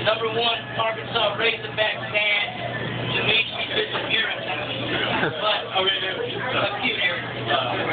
Number 1 Arkansas Razorback fan, to me, she's disappearing. But, a cute area.